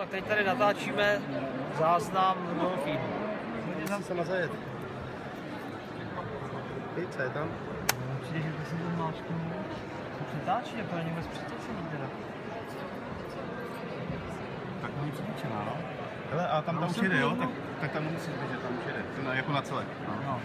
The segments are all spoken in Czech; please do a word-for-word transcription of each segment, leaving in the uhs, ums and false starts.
tak teď tady natáčíme záznam Dolphin. Musí se nazajet. Víš, co je tam? Přijde, že to si to máčku. To přetáčí, to není vůbec přetočený teda. Tak není přetočená, no. Hele, a tam, tam už jede, jo? Tak, tak tam nemusí být, že tam už jede. To jako na celek. No. No.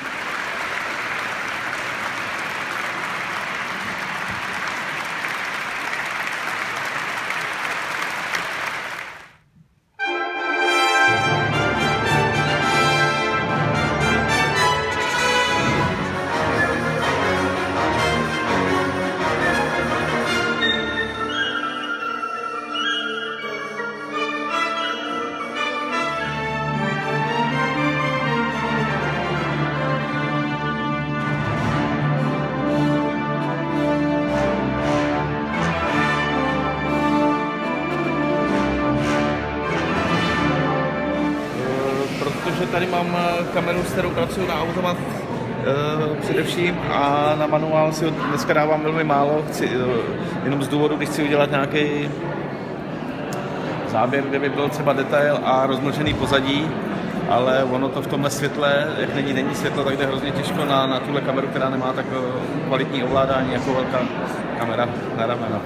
Protože tady mám kameru, s kterou pracuji na automat e, především a na manuál si dneska dávám velmi málo, chci, e, jenom z důvodu, když chci udělat nějaký záběr, kde by byl třeba detail a rozmlžený pozadí, ale ono to v tomhle světle, jak není denní světlo, tak jde hrozně těžko na, na tuhle kameru, která nemá tak kvalitní ovládání jako velká kamera na rameno.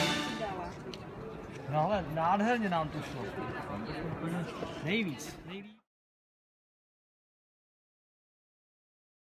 No ale nádherně nám to šlo. Nejvíc. Nejvíc.